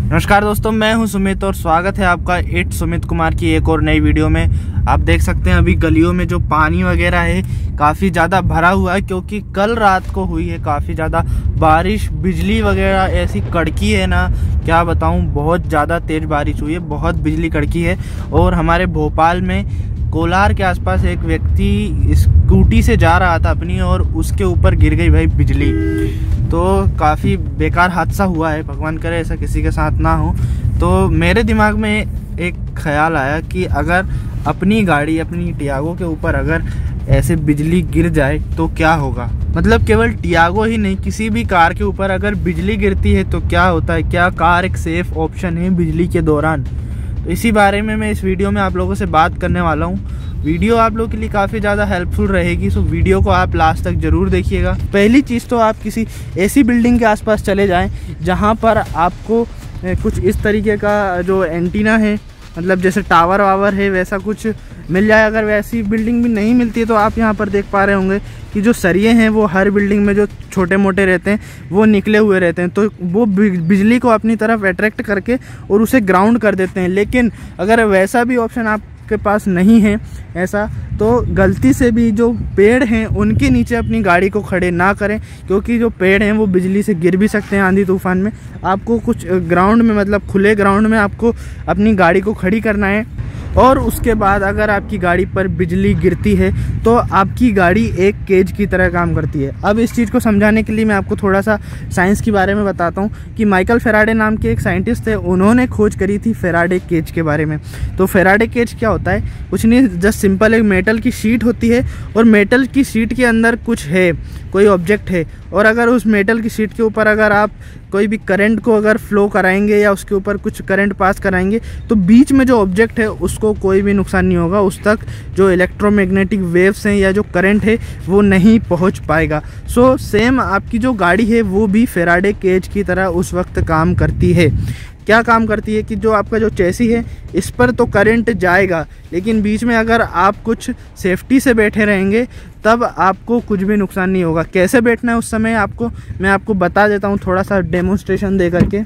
नमस्कार दोस्तों, मैं हूं सुमित और स्वागत है आपका इट सुमित कुमार की एक और नई वीडियो में। आप देख सकते हैं अभी गलियों में जो पानी वगैरह है काफ़ी ज़्यादा भरा हुआ है, क्योंकि कल रात को हुई है काफ़ी ज़्यादा बारिश। बिजली वगैरह ऐसी कड़की है ना, क्या बताऊं, बहुत ज़्यादा तेज़ बारिश हुई है, बहुत बिजली कड़की है। और हमारे भोपाल में कोलार के आसपास एक व्यक्ति स्कूटी से जा रहा था अपनी, और उसके ऊपर गिर गई भाई बिजली। तो काफ़ी बेकार हादसा हुआ है, भगवान करे ऐसा किसी के साथ ना हो। तो मेरे दिमाग में एक ख्याल आया कि अगर अपनी गाड़ी, अपनी टियागो के ऊपर अगर ऐसे बिजली गिर जाए तो क्या होगा। मतलब केवल टियागो ही नहीं, किसी भी कार के ऊपर अगर बिजली गिरती है तो क्या होता है, क्या कार एक सेफ ऑप्शन है बिजली के दौरान। तो इसी बारे में मैं इस वीडियो में आप लोगों से बात करने वाला हूँ। वीडियो आप लोगों के लिए काफ़ी ज़्यादा हेल्पफुल रहेगी, सो वीडियो को आप लास्ट तक ज़रूर देखिएगा। पहली चीज़ तो आप किसी ऐसी बिल्डिंग के आसपास चले जाएं जहाँ पर आपको कुछ इस तरीके का जो एंटीना है, मतलब जैसे टावर वावर है, वैसा कुछ मिल जाए। अगर वैसी बिल्डिंग भी नहीं मिलती है तो आप यहाँ पर देख पा रहे होंगे कि जो सरिये हैं वो हर बिल्डिंग में जो छोटे मोटे रहते हैं वो निकले हुए रहते हैं, तो वो बिजली को अपनी तरफ अट्रैक्ट करके और उसे ग्राउंड कर देते हैं। लेकिन अगर वैसा भी ऑप्शन आपके पास नहीं है ऐसा, तो गलती से भी जो पेड़ हैं उनके नीचे अपनी गाड़ी को खड़े ना करें, क्योंकि जो पेड़ हैं वो बिजली से गिर भी सकते हैं आंधी तूफान में। आपको कुछ ग्राउंड में, मतलब खुले ग्राउंड में आपको अपनी गाड़ी को खड़ी करना है। और उसके बाद अगर आपकी गाड़ी पर बिजली गिरती है तो आपकी गाड़ी एक केज की तरह काम करती है। अब इस चीज़ को समझाने के लिए मैं आपको थोड़ा सा साइंस के बारे में बताता हूँ कि माइकल फेराडे नाम के एक साइंटिस्ट थे, उन्होंने खोज करी थी फेराडे केज के बारे में। तो फेराडे केज क्या होता है, कुछ नहीं, जस्ट सिंपल एक मेटल की शीट होती है, और मेटल की शीट के अंदर कुछ है, कोई ऑब्जेक्ट है, और अगर उस मेटल की शीट के ऊपर अगर आप कोई भी करंट को अगर फ्लो कराएंगे या उसके ऊपर कुछ करंट पास कराएंगे तो बीच में जो ऑब्जेक्ट है उसको कोई भी नुकसान नहीं होगा, उस तक जो इलेक्ट्रोमैग्नेटिक वेव्स हैं या जो करंट है वो नहीं पहुंच पाएगा। सो सेम आपकी जो गाड़ी है वो भी फेराडे केज की तरह उस वक्त काम करती है। क्या काम करती है कि जो आपका जो चेसी है इस पर तो करंट जाएगा, लेकिन बीच में अगर आप कुछ सेफ्टी से बैठे रहेंगे तब आपको कुछ भी नुकसान नहीं होगा। कैसे बैठना है उस समय मैं आपको बता देता हूँ, थोड़ा सा डेमोन्स्ट्रेशन दे करके।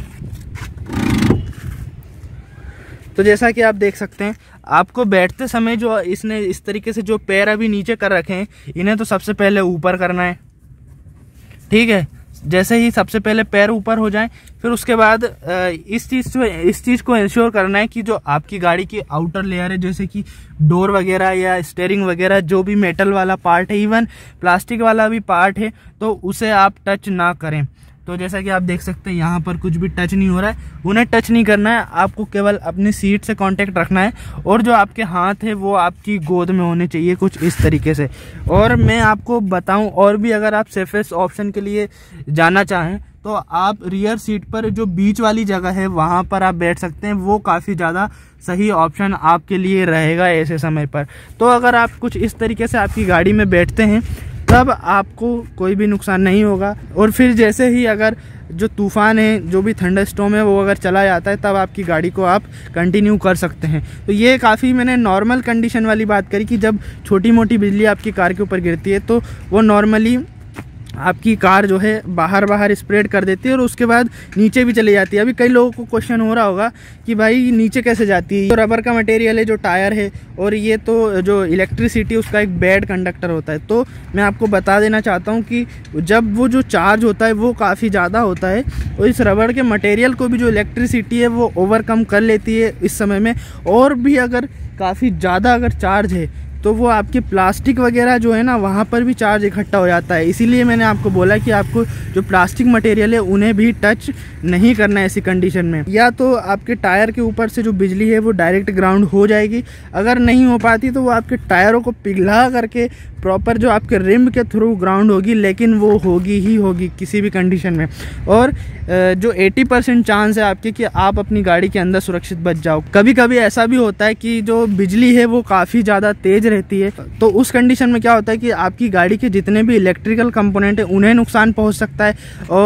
तो जैसा कि आप देख सकते हैं, आपको बैठते समय जो इसने इस तरीके से जो पैर अभी नीचे कर रखे हैं, इन्हें तो सबसे पहले ऊपर करना है, ठीक है। जैसे ही सबसे पहले पैर ऊपर हो जाएं, फिर उसके बाद इस चीज़ को इंश्योर करना है कि जो आपकी गाड़ी की आउटर लेयर है, जैसे कि डोर वगैरह या स्टीयरिंग वगैरह, जो भी मेटल वाला पार्ट है, इवन प्लास्टिक वाला भी पार्ट है, तो उसे आप टच ना करें। तो जैसा कि आप देख सकते हैं यहाँ पर कुछ भी टच नहीं हो रहा है, उन्हें टच नहीं करना है, आपको केवल अपनी सीट से कांटेक्ट रखना है, और जो आपके हाथ है वो आपकी गोद में होने चाहिए, कुछ इस तरीके से। और मैं आपको बताऊं, और भी अगर आप सेफेस्ट ऑप्शन के लिए जाना चाहें तो आप रियर सीट पर जो बीच वाली जगह है वहाँ पर आप बैठ सकते हैं, वो काफ़ी ज़्यादा सही ऑप्शन आपके लिए रहेगा ऐसे समय पर। तो अगर आप कुछ इस तरीके से आपकी गाड़ी में बैठते हैं तब आपको कोई भी नुकसान नहीं होगा। और फिर जैसे ही अगर जो तूफ़ान है, जो भी थंडरस्टॉर्म है, वो अगर चला जाता है तब आपकी गाड़ी को आप कंटिन्यू कर सकते हैं। तो ये काफ़ी मैंने नॉर्मल कंडीशन वाली बात करी कि जब छोटी मोटी बिजली आपकी कार के ऊपर गिरती है तो वो नॉर्मली आपकी कार जो है बाहर स्प्रेड कर देती है और उसके बाद नीचे भी चली जाती है। अभी कई लोगों को क्वेश्चन हो रहा होगा कि भाई नीचे कैसे जाती है। तो रबर का मटेरियल है, जो टायर है, और ये तो जो इलेक्ट्रिसिटी उसका एक बैड कंडक्टर होता है। तो मैं आपको बता देना चाहता हूँ कि जब वो जो चार्ज होता है वो काफ़ी ज़्यादा होता है, और इस रबर के मटेरियल को भी जो इलेक्ट्रिसिटी है वो ओवरकम कर लेती है इस समय में। और भी अगर काफ़ी ज़्यादा अगर चार्ज है तो वो आपके प्लास्टिक वगैरह जो है ना, वहाँ पर भी चार्ज इकट्ठा हो जाता है। इसीलिए मैंने आपको बोला कि आपको जो प्लास्टिक मटेरियल है उन्हें भी टच नहीं करना है ऐसी कंडीशन में। या तो आपके टायर के ऊपर से जो बिजली है वो डायरेक्ट ग्राउंड हो जाएगी, अगर नहीं हो पाती तो वो आपके टायरों को पिघला करके प्रॉपर जो आपके रिम के थ्रू ग्राउंड होगी, लेकिन वो होगी ही होगी किसी भी कंडीशन में। और जो 80% चांस है आपके कि आप अपनी गाड़ी के अंदर सुरक्षित बच जाओ। कभी कभी ऐसा भी होता है कि जो बिजली है वो काफ़ी ज़्यादा तेज़ रहती है, तो उस कंडीशन में क्या होता है कि आपकी गाड़ी के जितने भी इलेक्ट्रिकल कंपोनेंट हैं उन्हें नुकसान पहुंच सकता है,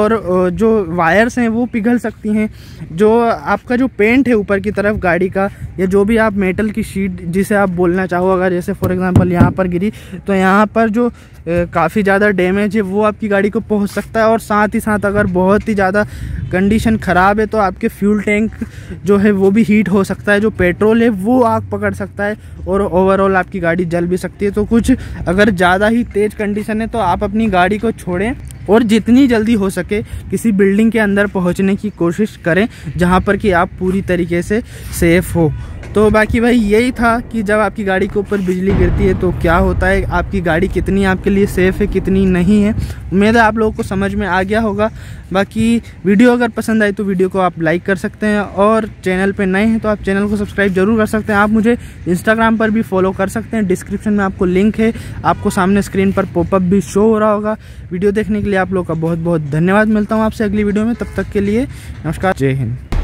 और जो वायर्स हैं वो पिघल सकती हैं। जो आपका जो पेंट है ऊपर की तरफ गाड़ी का, या जो भी आप मेटल की शीट जिसे आप बोलना चाहो, अगर जैसे फॉर एग्जांपल यहाँ पर गिरी तो यहाँ पर जो काफ़ी ज़्यादा डैमेज है वो आपकी गाड़ी को पहुंच सकता है। और साथ ही साथ अगर बहुत ही ज़्यादा कंडीशन ख़राब है तो आपके फ्यूल टैंक जो है वो भी हीट हो सकता है, जो पेट्रोल है वो आग पकड़ सकता है और ओवरऑल आपकी गाड़ी जल भी सकती है। तो कुछ अगर ज़्यादा ही तेज़ कंडीशन है तो आप अपनी गाड़ी को छोड़ें और जितनी जल्दी हो सके किसी बिल्डिंग के अंदर पहुंचने की कोशिश करें जहां पर कि आप पूरी तरीके से सेफ़ हो। तो बाकी भाई यही था कि जब आपकी गाड़ी के ऊपर बिजली गिरती है तो क्या होता है, आपकी गाड़ी कितनी आपके लिए सेफ़ है कितनी नहीं है। उम्मीद है आप लोगों को समझ में आ गया होगा। बाकी वीडियो अगर पसंद आई तो वीडियो को आप लाइक कर सकते हैं और चैनल पे नए हैं तो आप चैनल को सब्सक्राइब जरूर कर सकते हैं। आप मुझे इंस्टाग्राम पर भी फॉलो कर सकते हैं, डिस्क्रिप्शन में आपको लिंक है, आपको सामने स्क्रीन पर पॉपअप भी शो हो रहा होगा। वीडियो देखने के लिए आप लोग का बहुत बहुत धन्यवाद। मिलता हूँ आपसे अगली वीडियो में, तब तक के लिए नमस्कार, जय हिंद।